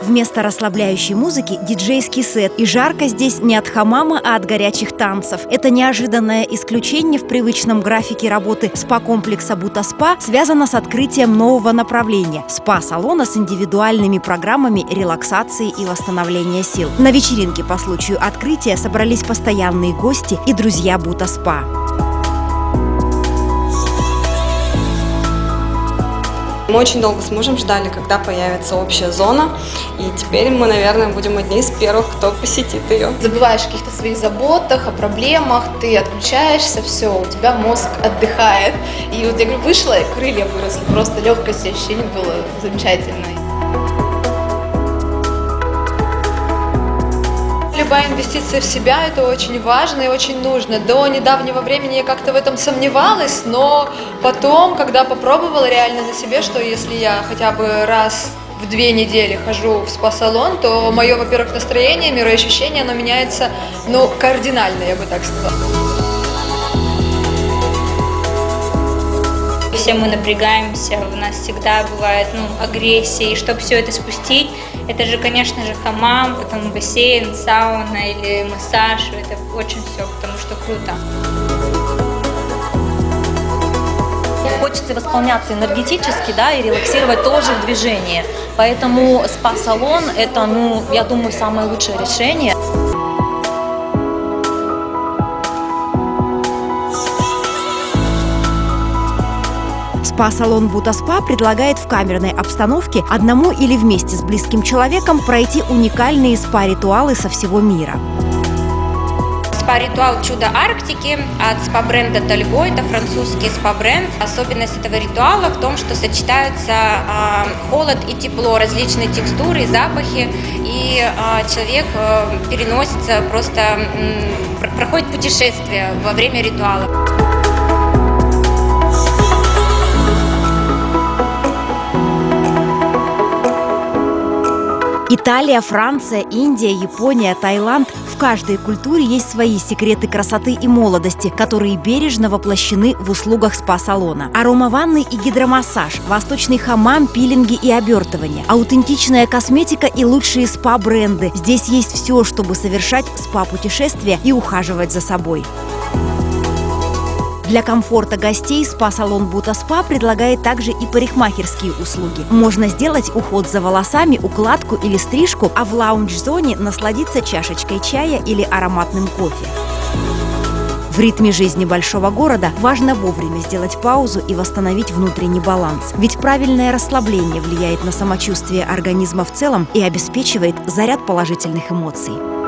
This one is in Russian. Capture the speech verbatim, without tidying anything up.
Вместо расслабляющей музыки диджейский сет. И жарко здесь не от хамама, а от горячих танцев. Это неожиданное исключение в привычном графике работы спа-комплекса «Бутаспа» связано с открытием нового направления – спа-салона с индивидуальными программами релаксации и восстановления сил. На вечеринке по случаю открытия собрались постоянные гости и друзья «Бутаспа». Мы очень долго с мужем ждали, когда появится общая зона, и теперь мы, наверное, будем одни из первых, кто посетит ее. Забываешь о каких-то своих заботах, о проблемах, ты отключаешься, все, у тебя мозг отдыхает. И вот я говорю, вышла, и крылья выросли, просто легкость, ощущение было замечательное. Любая инвестиция в себя – это очень важно и очень нужно. До недавнего времени я как-то в этом сомневалась, но потом, когда попробовала реально на себе, что если я хотя бы раз в две недели хожу в спа-салон, то мое, во-первых, настроение, мироощущение, оно меняется, ну, кардинально, я бы так сказала. Все мы напрягаемся, у нас всегда бывает ну, агрессия, и чтобы все это спустить, это же, конечно же, хамам, потом бассейн, сауна или массаж, это очень все, потому что круто. Хочется восполняться энергетически, да, и релаксировать тоже в движении, поэтому спа-салон – это, ну, я думаю, самое лучшее решение. Спа-салон «Бутаспа» предлагает в камерной обстановке одному или вместе с близким человеком пройти уникальные спа-ритуалы со всего мира. Спа-ритуал «Чудо Арктики» от спа-бренда Talgo, это французский спа-бренд. Особенность этого ритуала в том, что сочетаются э, холод и тепло, различные текстуры и запахи, и э, человек э, переносится, просто э, проходит путешествие во время ритуала. Италия, Франция, Индия, Япония, Таиланд – в каждой культуре есть свои секреты красоты и молодости, которые бережно воплощены в услугах спа-салона. Аромаванны и гидромассаж, восточный хамам, пилинги и обертывание, аутентичная косметика и лучшие спа-бренды. Здесь есть все, чтобы совершать спа-путешествия и ухаживать за собой. Для комфорта гостей спа-салон «Бутаспа» предлагает также и парикмахерские услуги. Можно сделать уход за волосами, укладку или стрижку, а в лаунж-зоне насладиться чашечкой чая или ароматным кофе. В ритме жизни большого города важно вовремя сделать паузу и восстановить внутренний баланс. Ведь правильное расслабление влияет на самочувствие организма в целом и обеспечивает заряд положительных эмоций.